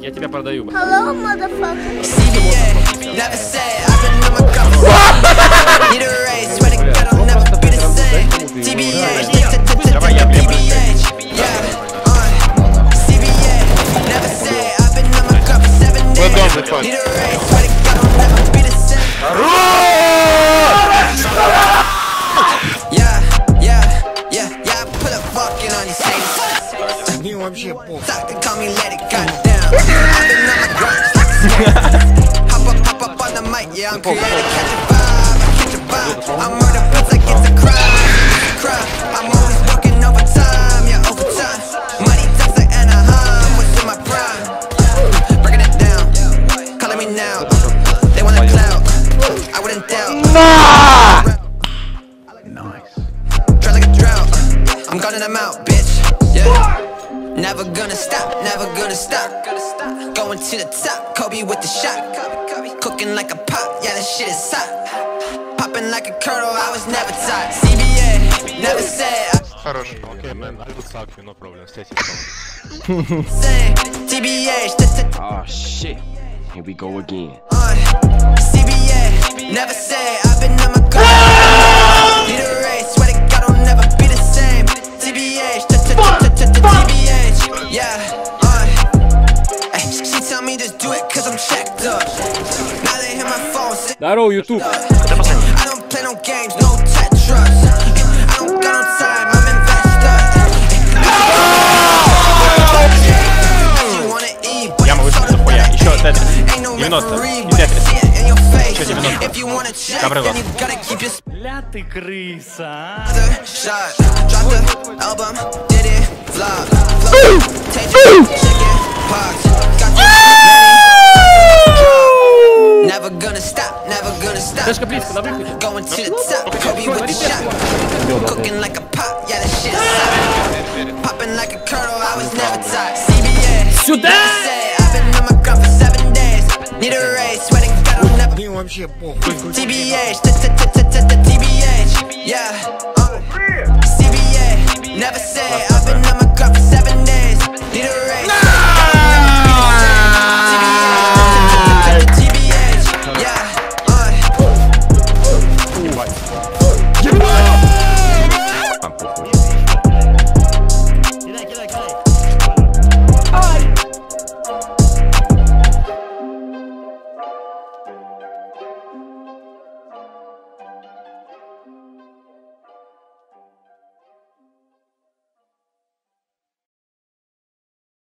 Я тебя продаю. Hello, motherfucker. Давай, я прям вообще похуй. I'm gunning them out, bitch. Yeah. Never gonna stop, never gonna stop. Going to the top, Kobe with the shot. Cooking like a pop, yeah, that shit is hot. Popping like a kernel, I was never taught. CBA, never said. Хорош. Okay, man, I will suck you, no problem. Stay TBA. Oh shit, here we go again. CBA, never say I've been on my go. Need a race, swear to God I'll never be the same. TBH, TBH, yeah. She tell me just do it cause I'm checked up. Now they hear my phone. Здорово, YouTube. I don't play no games, no Tetris. I don't got no time, I'm investor. Я могу что-то хуя. Еще Тетрис. 90. И Тетрис. Еще 90. Добрый вас. Бля ты крыса, Never gonna stop, never gonna stop. Дашка близко, на выходе. Going to the top, Kobe with the shot. Cooking like a pop, yeah, that shit is hot. Popping like a kernel, I was never taught. CBA. Сюда! I've been on my grind for 7 days. Need a race, sweating God I'll never. Мне вообще похуй. TBH, TBH, yeah. CBA, never say I've been on my grind for 7 days. Need a race. TBH, yeah.